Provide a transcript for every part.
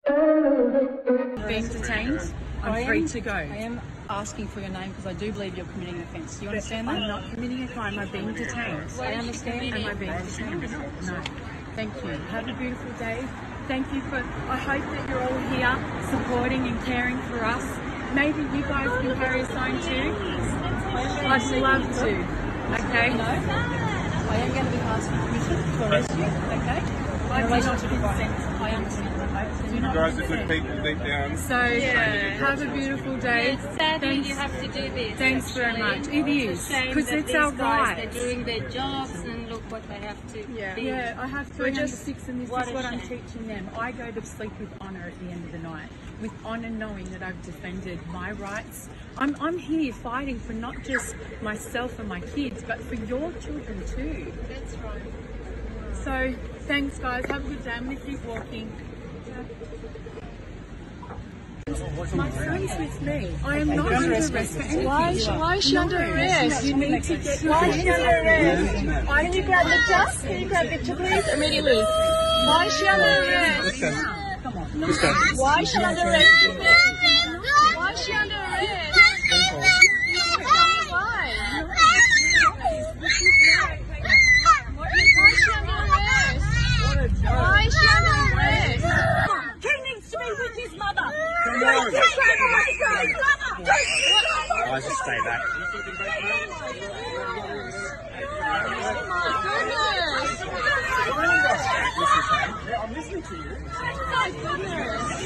Being detained, I'm free to go. I am asking for your name because I do believe you're committing an offence. Do you understand that? I'm not committing a crime. I'm being detained. I understand. Am I being detained? No. Thank you. Have a beautiful day. Thank you for. I hope that you're all here supporting and caring for us. Maybe you guys can carry a sign too. I'd love to. Okay. No. I am going to be asking permission to arrest you. Okay. I do not consent. I understand. You guys are good people deep down. So, have a beautiful day. It's sad that you have to do this. Thanks very much. It is, because it's our guys, right. They're doing their jobs and look what they have to do. Yeah, I have 306 and this is what I'm teaching them. I go to sleep with honour at the end of the night. With honour, knowing that I've defended my rights. I'm here fighting for not just myself and my kids, but for your children too. That's right. So, thanks guys. Have a good day. I'm going to keep walking. My son's with me. I am not under arrest for anything. Why is she under arrest? You need to get Why is she under arrest? Can you grab the chest? Can you grab the please? Immediately. Why is she under arrest? Come on. Why is she under arrest? Why is she under arrest? Tell me why. Why is she under arrest? Why is she under arrest? He needs to be with his mother. I just stay back. I'm listening to you. My goodness.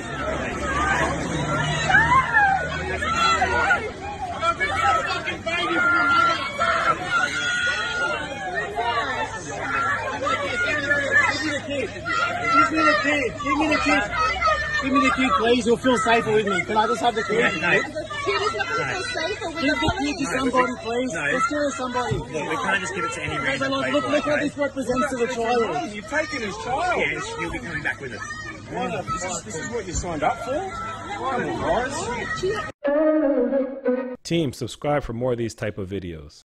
Give me the kid. Give me the kid. Give me the kid, please. You'll feel safer with me. Can I just have the kid? No. The kid is not going to feel safer with Give the kid to somebody, please. No. Let's give it to somebody. Look, we can't just give it to any random Look people. what this represents to the child. You've taken his child. Yes, you'll be coming back with us. This is what you signed up for? Come on, guys. Team, subscribe for more of these type of videos.